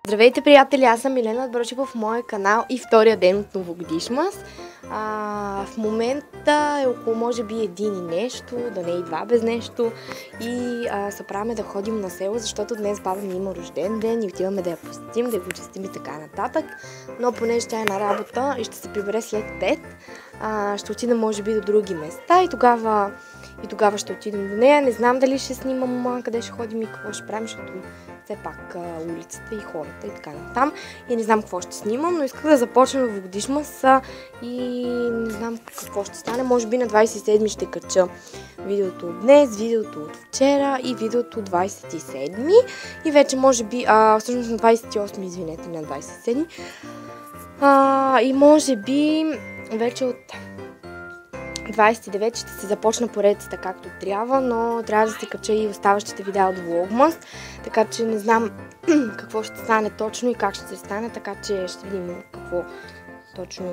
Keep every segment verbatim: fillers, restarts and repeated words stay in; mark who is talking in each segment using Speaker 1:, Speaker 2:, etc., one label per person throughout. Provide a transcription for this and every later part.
Speaker 1: Здравейте, приятели! Аз съм Милена Брочева в моя канал и втория ден от Новогодишмас. А, в момента е около може би един и нещо, да не и два без нещо. И а, се правим да ходим на село, защото днес баба ми има рожден ден и отиваме да я посетим, да я почестим и така нататък. Но понеже тя е на работа и ще се прибере след пет, а, ще отидем може би до други места и тогава, и тогава ще отидем до нея. Не знам дали ще снимам къде ще ходим и какво ще правим, защото все пак а, улицата и хората и така натам. И не знам какво ще снимам, но исках да започнем Новогодишмас и не знам какво ще стане. Може би на двадесет и седми ще кача видеото от днес, видеото от вчера и видеото от двадесет и седми. И вече може би, а, всъщност на двадесет и осми, извинете, на двадесет и седми. А, и може би вече от двадесет и девети ще се започна поредицата както трябва, но трябва да се кача и оставащите видеа от Vlogmas, така че не знам какво ще стане точно и как ще се стане, така че ще видим какво точно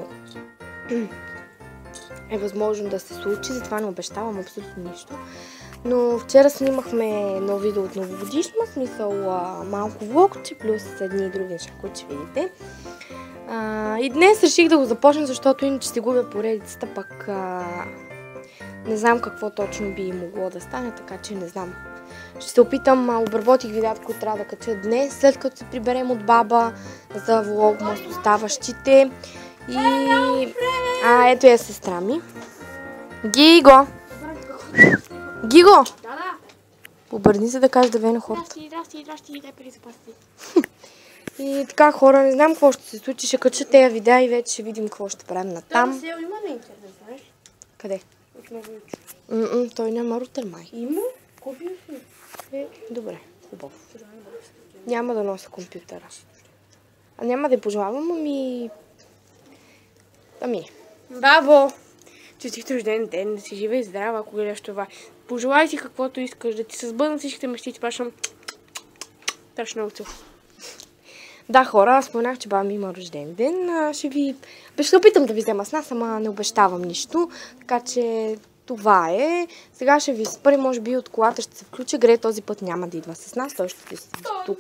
Speaker 1: е възможно да се случи, затова не обещавам абсолютно нищо. Но вчера снимахме ново видео от Новогодишмас, смисъл малко влогче, плюс едни и други неща, които ще видите. А, и днес реших да го започна, защото иначе си губя поредицата, пък а, не знам какво точно би могло да стане, така че не знам. Ще се опитам, а, обработих видеята, които трябва да кача днес, след като се приберем от баба за Vlogmas оставащите. И... А, ето е сестра ми. Гиго! Гиго!
Speaker 2: Да, да.
Speaker 1: Обърни се да кажеш да ве на хората.
Speaker 2: Здрасти, здрасти, здрасти, дай пари за пасти.
Speaker 1: И така, хора, не знам какво ще се случи, ще кача тези видеа и вече ще видим какво ще правим натам.
Speaker 2: Там сел има на интернет, знаеш?
Speaker 1: Къде?
Speaker 2: От Новоючо.
Speaker 1: М-м, той няма рутер май.
Speaker 2: Има? Купил си?
Speaker 1: Е, добре, хубаво. Няма да нося компютъра. А няма да я пожелавам, ами... Ами...
Speaker 2: Бабо! Честит рожден ден, да си жива и здрава, ако гледаш това. Пожелай си каквото искаш, да ти се сбъднат всичките мечти, ти пращам... Страшно много цел.
Speaker 1: Да, хора, споменах, че баба ми има рожден ден. А, ще ви... Ще се опитам да ви взема с нас, ама не обещавам нищо. Така че това е. Сега ще ви спъри, може би от колата ще се включа. Гре този път няма да идва с нас, той ще ви седи тук.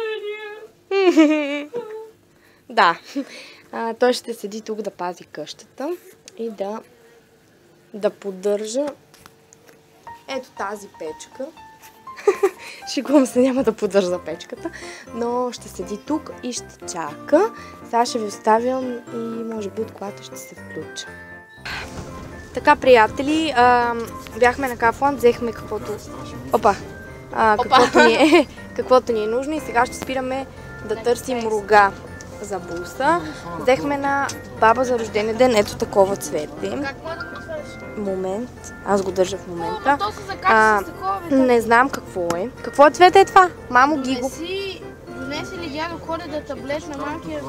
Speaker 1: Да. А, той ще седи тук да пази къщата и да, да поддържа ето тази печка. Шегувам се, няма да поддържа печката, но ще седи тук и ще чака. Сега ще ви оставям и може би от колата ще се включа. Така, приятели, а, бяхме на Kaufland, взехме каквото... Опа! А, каквото, ни е, каквото ни е нужно и сега ще спираме да търсим рога за буса. Взехме на баба за рожден ден ето такова цвете. Момент. Аз го държа в момента. А, не знам какво е. Какво е цвете е това? Мамо, Гиго.
Speaker 2: Донеси ли дядо Коледа таблет на малкия?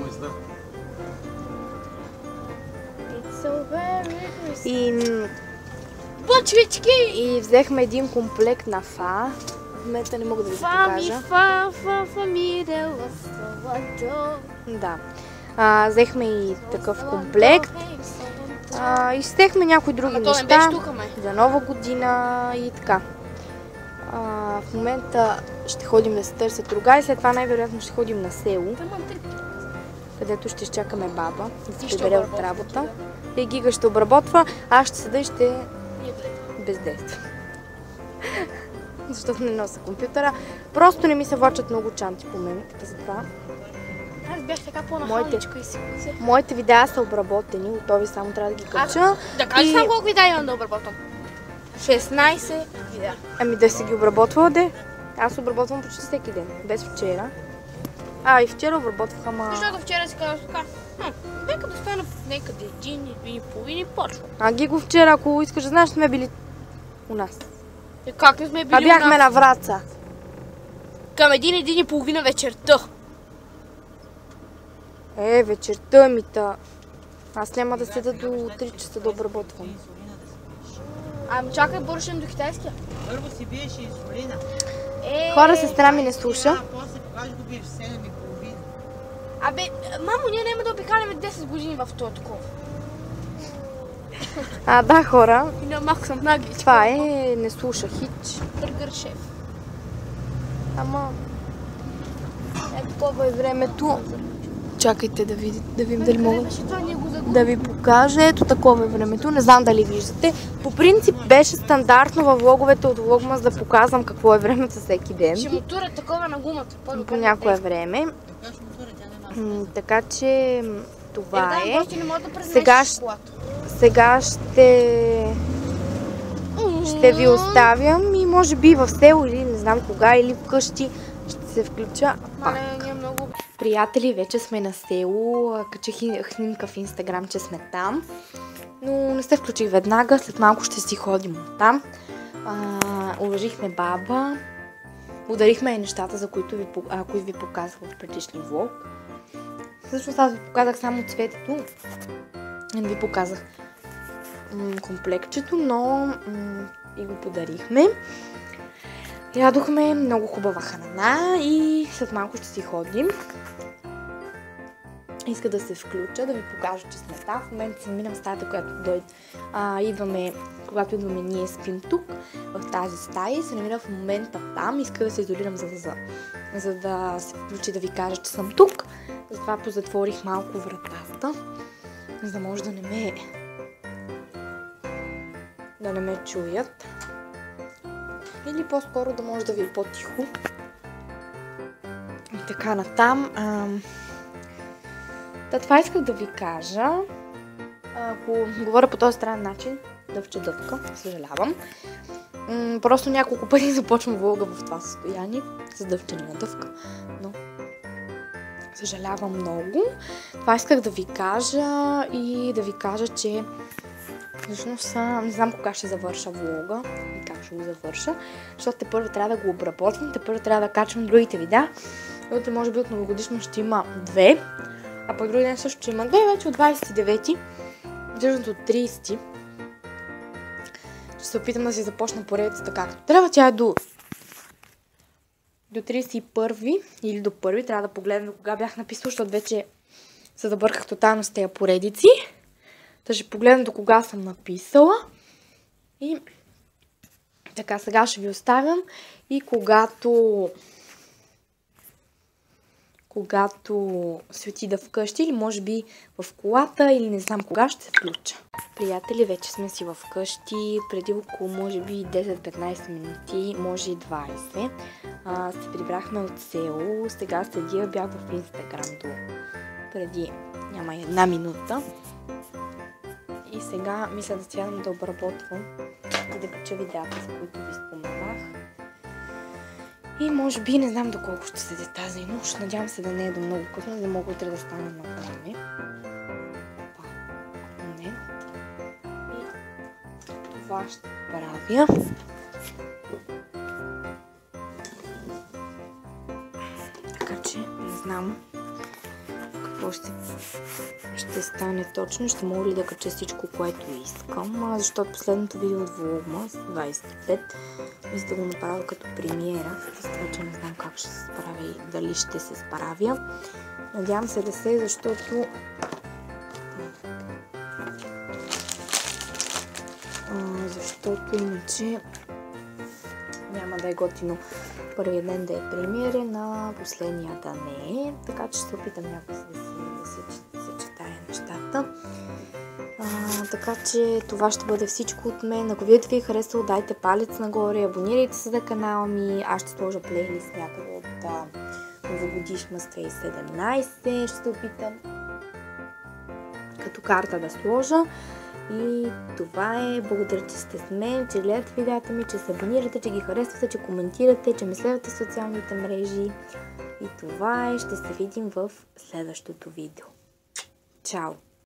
Speaker 1: И...
Speaker 2: Бъчвички!
Speaker 1: И взехме един комплект на фа. В момента не мога да ви покажа.
Speaker 2: Фа, фа, фа, ми дела славато.
Speaker 1: Да. А, взехме и такъв комплект. А, и взехме някои други неща за нова година и така. А, в момента ще ходим да се търсят рога и след това най-вероятно ще ходим на село, където ще изчакаме баба да се прибере от работа. И Гига ще обработва, а аз ще седа и ще бездейства. Защото не нося компютъра. Просто не ми се влачат много чанти по мен, затова.
Speaker 2: Аз бях така по-нахалничка и си се.
Speaker 1: Моите видеа са обработени, готови, само трябва да ги кача.
Speaker 2: Да кажи само колко видеа имам да обработвам. шестнайсет видеа.
Speaker 1: Ами да си ги обработвала, де? Аз обработвам почти всеки ден, без вчера. А, и вчера обработвах, ама...
Speaker 2: Защото вчера си казах така, нека да стана някъде един и половина и почва.
Speaker 1: А Гиго вчера, ако искаш да знаеш, сме били у нас.
Speaker 2: И как не сме били
Speaker 1: а бяхме на Враца.
Speaker 2: Към един, един и половина вечерта.
Speaker 1: Е, вечерта ми та. Аз няма да седа до три часа да обработвам.
Speaker 2: Ами чакай, бършем до китайския.
Speaker 3: Първо си биеше инсулина.
Speaker 2: Е,
Speaker 1: Хора, сестра ми не слуша.
Speaker 3: А после покажи го биеш седем и половина.
Speaker 2: Абе, мамо, ние няма да обикаляме десет години в това такова.
Speaker 1: А, да, хора.
Speaker 2: И на малко съм наглич.
Speaker 1: Това е, не слуша хич.
Speaker 2: Бъргър шеф.
Speaker 1: Ама... Ето такова е времето. Чакайте да видите, да видим дали мога да ви покажа. Ето такова е времето. Не знам дали виждате. По принцип беше стандартно във влоговете от Vlogmas да показвам какво е времето всеки ден.
Speaker 2: Ще мотура такова на гумата.
Speaker 1: По някое време.
Speaker 3: Така ще мотора, тя не маса.
Speaker 1: Така че това е.
Speaker 2: Да
Speaker 1: Сега, сега ще ще ви оставям и може би в село или не знам кога или вкъщи ще се включа пак.
Speaker 2: Много...
Speaker 1: Приятели, вече сме на село. Качих снимка в Инстаграм, че сме там. Но не се включих веднага. След малко ще си ходим от там. Уважихме баба. Ударихме и нещата, за които ви, а, които ви показах в предишния влог. Всъщност аз ви показах само цветето. Не ви показах м- комплектчето, но м- и го подарихме. Ядохме много хубава храна и след малко ще си ходим. Иска да се включа, да ви покажа, че сме там. В момента съм мина в стаята, която дойде. А, идваме, когато идваме, ние спим тук, в тази стая и се намира в момента там. Иска да се изолирам, за да, за, за да се включи, да ви кажа, че съм тук. Затова позатворих малко вратата, за да може да не ме да не ме чуят. Или по-скоро да може да ви е по-тихо. И така натам. Ам... Та това исках да ви кажа. Ако говоря по този странен начин, дъвче дъвка, съжалявам. М- просто няколко пъти започвам влога в това състояние, с дъвчене на дъвка, но съжалявам много. Това исках да ви кажа и да ви кажа, че всъщност не знам кога ще завърша влога и как ще го завърша, защото те първо трябва да го обработвам, те първо трябва да качвам другите видеа. И утре може би от новогодишно ще има две, а пък други ден също ще има две, вече от двадесет и девети, всъщност от тридесети. Ще се опитам да си започна поредицата както трябва. Тя е до до тридесет и първи или до първи. Трябва да погледна до кога бях написала, защото вече се забърках тотално с тези поредици. Та ще погледна до кога съм написала. И така, сега ще ви оставям. И когато когато се отида вкъщи или може би в колата или не знам кога, ще се включа. Приятели, вече сме си вкъщи. Преди около може би десет-петнадесет минути, може и двадесет. А, се прибрахме от село. Сега седя, бях в Инстаграм до преди няма една минута. И сега мисля да сядам да обработвам и да кача видеята, за които ви споменах. И може би не знам доколко ще седя тази нощ. Надявам се да не е до много късно, за да мога утре да стана на време. Не. И това ще правя. Така че не знам какво ще, ще стане точно. Ще мога ли да кача всичко, което искам. Защото последното видео от Vlogmas двадесет и пет мисля да го направя като премиера. С това, че не знам как ще се справя и дали ще се справя. Надявам се да се, защото а, защото иначе няма да е готино първия ден да е премиера, на последния да не е. Така че ще се опитам някой да си да се съчетая нещата. А, така че това ще бъде всичко от мен. Ако видеото ви е харесало, дайте палец нагоре, абонирайте се за канала ми. Аз ще сложа плейлист някъде от Новогодишна две хиляди и седемнадесета. Ще се опитам като карта да сложа. И това е. Благодаря, че сте с мен, че гледате видеята ми, че се абонирате, че ги харесвате, че коментирате, че ме следвате в социалните мрежи. И това е. Ще се видим в следващото видео. Чао!